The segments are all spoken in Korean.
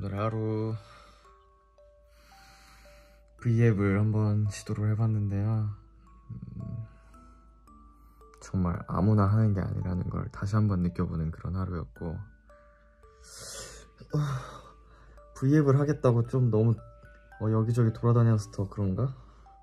오늘 하루 V앱을 한번 시도를 해봤는데요. 정말 아무나 하는 게 아니라는 걸 다시 한번 느껴보는 그런 하루였고, V앱을 하겠다고 좀 너무 여기저기 돌아다녀서 더 그런가?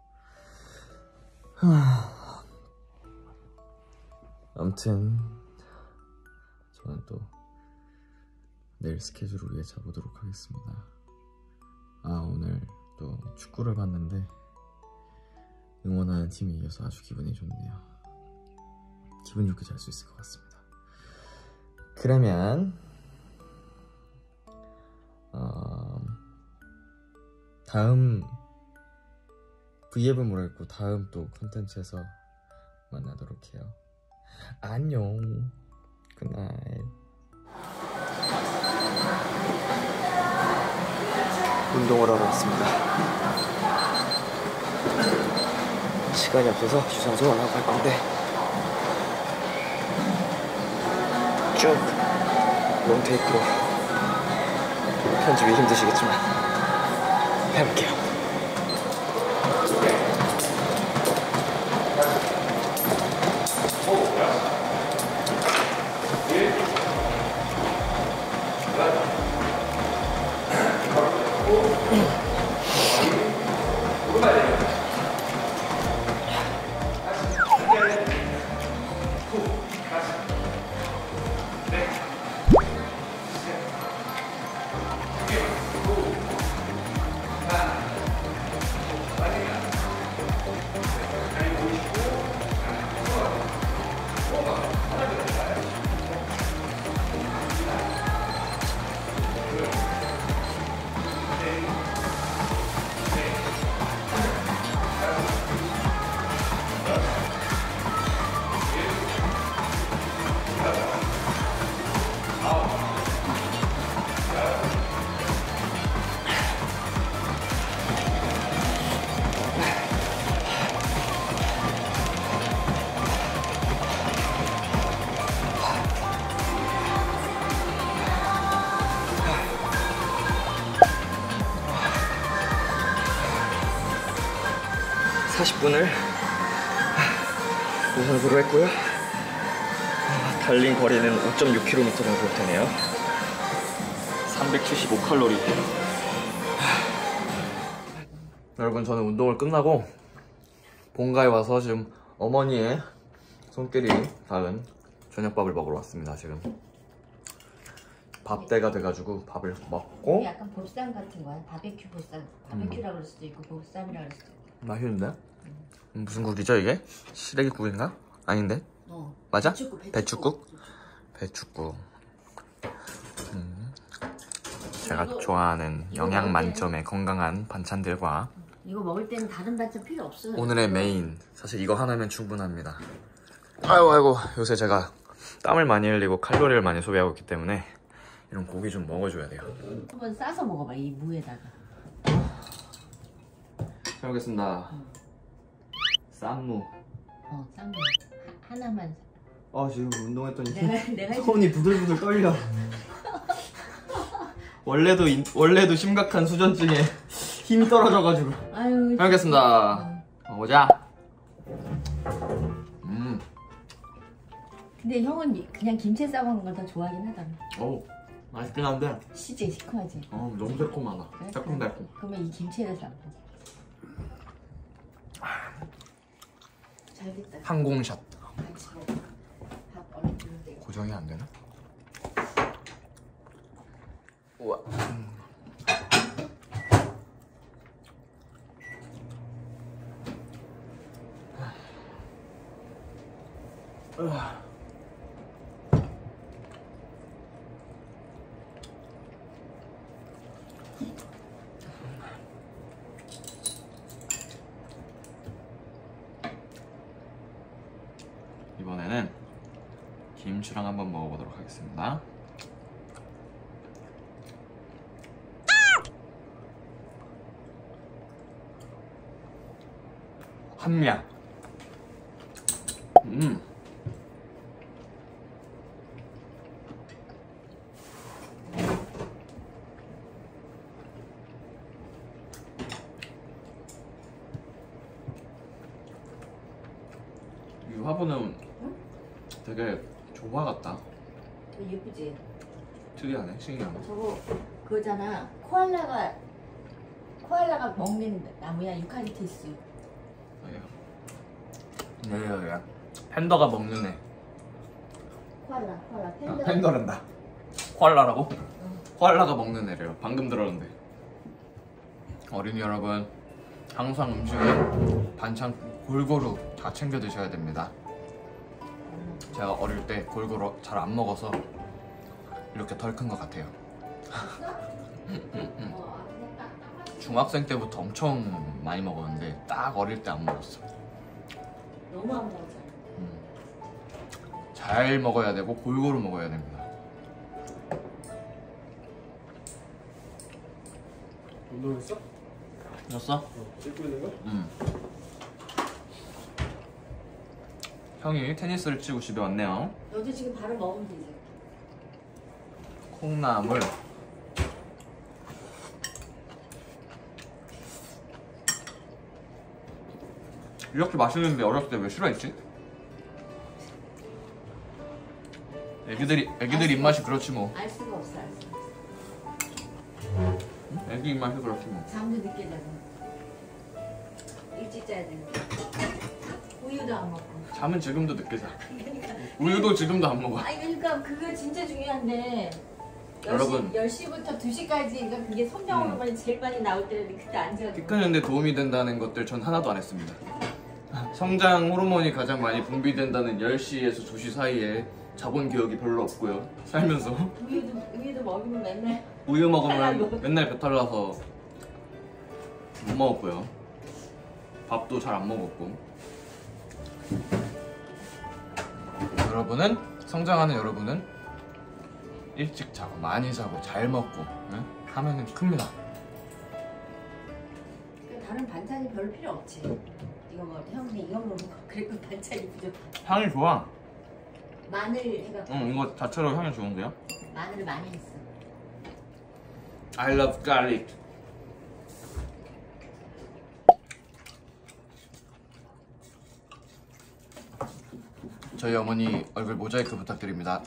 아무튼 저는 또 내일 스케줄을 위해 자보도록 하겠습니다. 오늘 또 축구를 봤는데 응원하는 팀이 이겨서 아주 기분이 좋네요. 기분 좋게 잘 수 있을 것 같습니다. 그러면 다음 V앱은 모르겠고 다음 또 콘텐츠에서 만나도록 해요. 안녕. 굿나잇. 운동을 하러 왔습니다. 시간이 없어서 유산소 안 하고 갈 건데 쭉 롱테이크로 편집이 힘드시겠지만 해볼게요. (40분을) 유산소로 했고요. 달린 거리는 5.6km 정도 되네요. 375칼로리. 여러분, 저는 운동을 끝나고 본가에 와서 지금 어머니의 손길이 닿은 저녁밥을 먹으러 왔습니다. 지금 밥 때가 돼가지고 밥을 먹고. 약간 보쌈 같은 거야. 바베큐 보쌈. 바베큐라고 그럴 수도 있고 보쌈이라고 그럴 수도 있고. 맛있는데? 무슨 국이죠 이게? 시래기국인가? 아닌데? 맞아? 배축국? 배축국. 제가 좋아하는 영양 만점의 건강한 반찬들과 이거 먹을 때는 다른 반찬 필요 없어요. 오늘의 메인, 사실 이거 하나면 충분합니다. 아이고 요새 제가 땀을 많이 흘리고 칼로리를 많이 소비하고 있기 때문에 이런 고기 좀 먹어줘야 돼요. 한번 싸서 먹어봐, 이 무에다가. 잘 먹겠습니다. 쌈무. 쌈무 하나만. 지금 운동했더니 내가 손이 부들부들 떨려. 원래도 심각한 수전증에 힘이 떨어져가지고. 아유. 잘 먹겠습니다. 먹어보자. 근데 형은 그냥 김치 싸먹는 걸 더 좋아하긴 하잖아. 맛있긴 한데. 시지 시큼하지. 너무 새콤하다. 그래? 새콤달콤. 그러면 이 김치에다 싸. 잘됐다. 항공샷. 같이 먹어. 밥 얼른 주면 돼. 고정이 안 되나? 우와. 이번에는 김치랑 한번 먹어보도록 하겠습니다. 함량. 화분은 되게 조화 같다. 예쁘지? 특이하네, 신기하네. 저거 그거잖아. 코알라가 먹는 나무야. 유칼립투스. 네, 팬더가 먹는 애. 코알라 팬더. 팬더란다. 코알라라고? 코알라가 먹는 애래요. 방금 들었는데. 어린이 여러분, 항상 음식은 반찬 골고루 다 챙겨 드셔야 됩니다. 제가 어릴 때 골고루 잘 안 먹어서 이렇게 덜 큰 것 같아요. 중학생 때부터 엄청 많이 먹었는데 딱 어릴 때 안 먹었어. 너무 안 먹었잖아. 잘 먹어야 되고 골고루 먹어야 됩니다. 운동했어? 였어? 찍고 있는 거야? 형이 테니스를 치고 집에 왔네요. 너도 지금 바로 먹으면 되지. 콩나물. 이렇게 맛있는데 어렸을 때 왜 싫어했지? 애기들 입맛이 그렇지 뭐. 알 수가 없어. 애기 입맛이 그렇지 뭐. 잠도 늦게 자고 일찍 자야 되는데 우유도 안 먹고. 잠은 지금도 늦게 자. 우유도 지금도 안 먹어. 아니 그러니까 그거 진짜 중요한데. 여러분. 10시부터 2시까지 그러니까 그게 성장 호르몬이 제일 많이 나올 때는 그때 안 자고. 키 크는데 도움이 된다는 것들 전 하나도 안 했습니다. 성장 호르몬이 가장 많이 분비된다는 10시에서 2시 사이에 자본 기억이 별로 없고요. 살면서 우유도 먹으면 맨날 우유 먹으면 맨날 배탈 나서 못 먹었고요. 밥도 잘 안 먹었고. 여러분은, 성장하는 여러분은 일찍 자고 많이 자고 잘 먹고 하면은 큽니다. 다른 반찬이 별로 필요 없지. 이거 먹을 때 형님 이거 먹으면 그래도 반찬이 부족해. 향이 좋아. 마늘 해갖고. 이거 자체로 향이 좋은데요? 마늘을 많이 했어. I love garlic. 저희 어머니 얼굴 모자이크 부탁드립니다.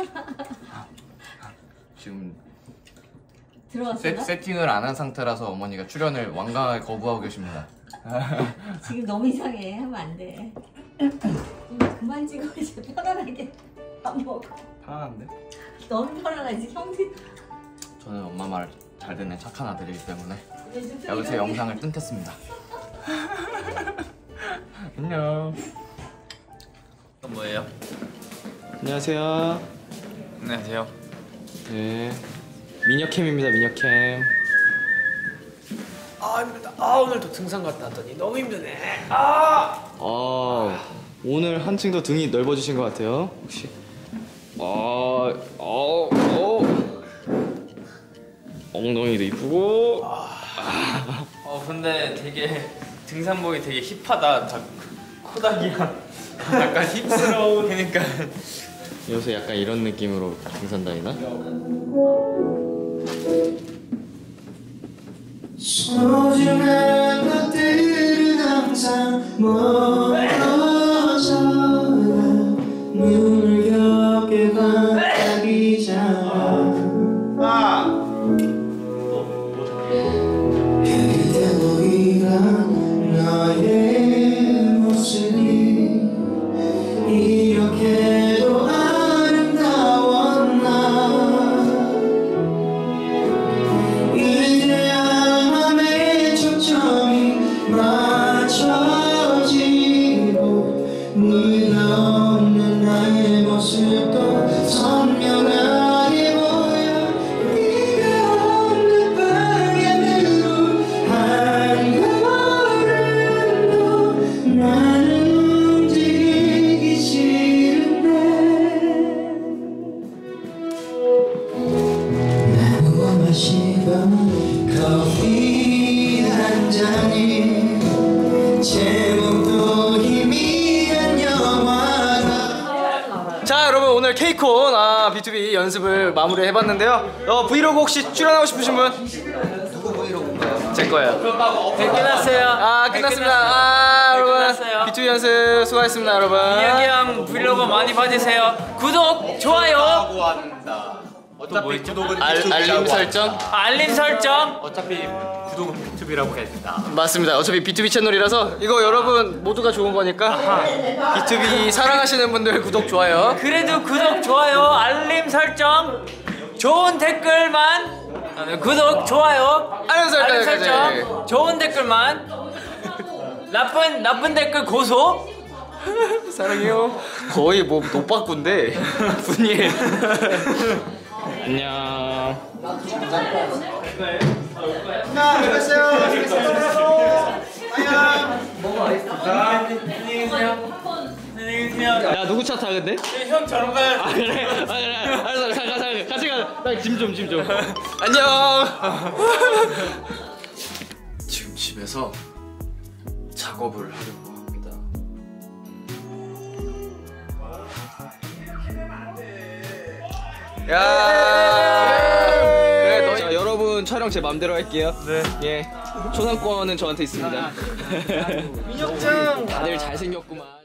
지금 들어왔어? 세팅을 안 한 상태라서 어머니가 출연을 완강하게 거부하고 계십니다. 지금 너무 이상해. 하면 안 돼. 그만 찍어. 이제 편안하게 밥 먹어. 편한데? 너무 편안하지. 형들. 저는 엄마 말 잘 듣는 착한 아들이기 때문에 요즘 여기서 영상을 끊겠습니다. 안녕. 이건 뭐예요? 안녕하세요. 안녕하세요. 네, 미녀캠입니다. 미녀캠. 아 힘들다. 오늘도 등산 갔다 왔더니 너무 힘드네. 오늘 한층 더 등이 넓어지신 것 같아요. 혹시 엉덩이도 이쁘고. 근데 되게 등산복이 되게 힙하다. 다 코닥이랑 약간 힙스러운. 그러니까 요새 약간 이런 느낌으로 등산 다니나? 소중한 것들은 항상 멀어져 눈을 겹게 반짝이잖아. 그대 보이던 너의 모습이 이렇게도 아름다웠나. 이제야 맘의 초점이 맞춰지고 네가 없는 나의 모습도 선명하게 보여. 네가 없는 방향으로 한 걸음도 나는 움직이기 싫은데. 나누어 마시던 커피 한 잔이 제목도 희미한 영화가. 자 여러분 오늘 케이콘 B2B 연습을 마무리 해봤는데요. 브이로그 혹시 출연하고 싶으신 분? 누구 브이로그인가요? 제 거예요. 네, 끝났어요. 아 끝났습니다. 아 여러분 끝났어요. B2B 연습 수고하셨습니다 여러분. 이야기 형 브이로그 많이 봐주세요. 구독, 좋아요, 어차피 구독은 알림 설정. 알림 설정. 어차피 구독은 유튜브라고 했다. 맞습니다. 어차피 B2B 채널이라서 이거 여러분 모두가 좋은 거니까 B2B 사랑하시는 분들 구독 좋아요. 그래도 구독, 좋아요, 알림 설정, 좋은 댓글만. 구독, 좋아요, 알림 알림 설정. 설정, 좋은 댓글만. 나쁜 댓글 고소. 사랑해요. 거의 뭐 노빠꾼데 분이. 안녕. 야 누구 차 타 근데? 형 저런 가요. 아 그래? 아 그래. 알았어 같이 가. 나 짐 좀. 안녕. 지금 집에서 작업을 하려고 합니다. 야. 그래 자 여러분 촬영 제 맘대로 할게요. 네. 예. 초상권은 저한테 있습니다. 민혁장. 다들 잘생겼구만.